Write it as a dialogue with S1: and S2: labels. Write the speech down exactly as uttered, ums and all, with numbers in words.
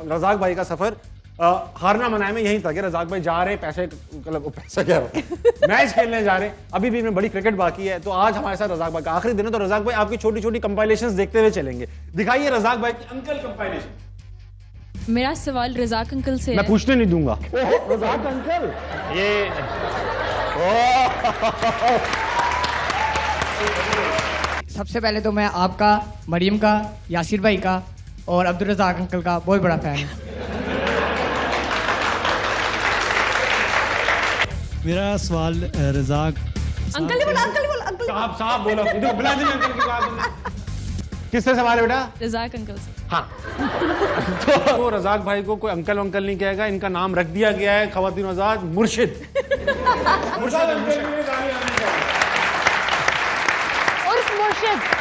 S1: रजाक भाई का सफर आ, हारना मनाए में यही था कि रजाक भाई जा रहे पैसे मतलब पैसा क्या मैच खेलने जा रहे, अभी भी इनमें बड़ी क्रिकेट बाकी है। तो आज हमारे साथ रजाक भाई का आखिरी दिन है, तो रजाक भाई आपकी छोटी छोटी कंपाइलेशंस देखते हुए चलेंगे। दिखाइए रजाक भाई की अंकल कंपाइलेशन।
S2: मेरा सवाल रजाक अंकल से
S1: मैं
S2: है।
S1: पूछने नहीं दूंगा। रजाक अंकल ये
S3: सबसे पहले तो मैं आपका, मरियम का, यासिर भाई का और अब्दुल रज़ाक अंकल का बहुत बड़ा फैन हूँ।
S4: मेरा सवाल रज़ाक
S2: अंकल ने बोला, अंकल ने बोला, अंकल
S1: साहब साहब बोलो, इधर बुला दीजिए अंकल की बात तुमने। किससे सवाल है बेटा?
S2: रजाक अंकल से।
S1: हाँ तो वो रजाक भाई को कोई अंकल अंकल नहीं कहेगा, इनका नाम रख दिया गया है खवातीन आजाद मुर्शिद। मुर्शिद
S5: उर्फ मुर्शिद।